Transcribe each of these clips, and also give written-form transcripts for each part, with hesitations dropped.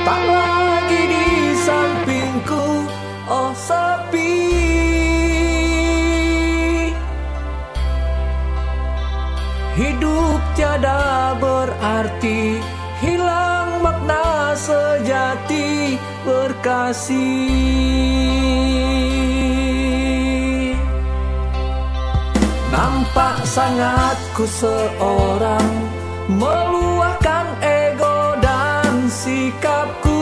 tak lagi di sampingku, oh sepi. Hidup tiada berarti, hilang makna sejati berkasih. Nampak sangat ku seorang, meluahkan ego dan sikapku.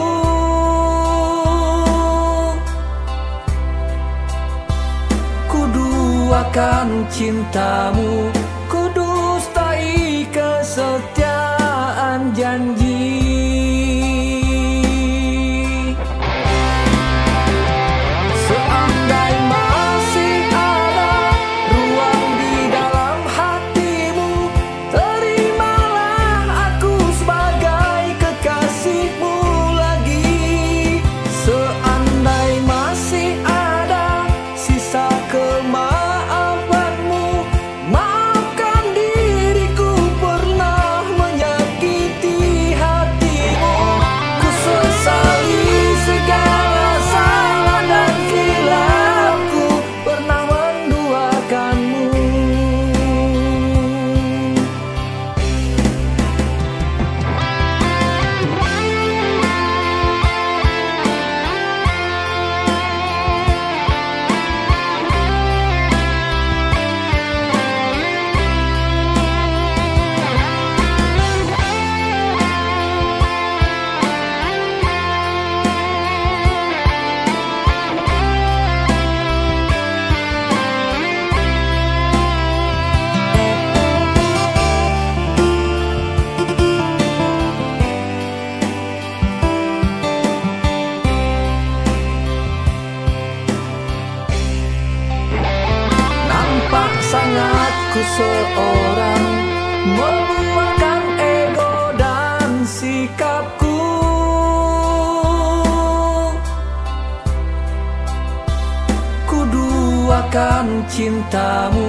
Ku duakan cintamu, ku dustai kesetiaan janji. Seandai masih ada ruang di dalam hatimu, terimalah aku sebagai kekasihmu lagi. Seandai masih ada sisa kemaafanmu, maafkan diriku pernah menyakiti hatimu. Ku sesali segala salah dan khilafku pernah menduakanmu. Nampak sangat ku seorang, meluahkan ego dan sikapku. Ku duakan cintamu,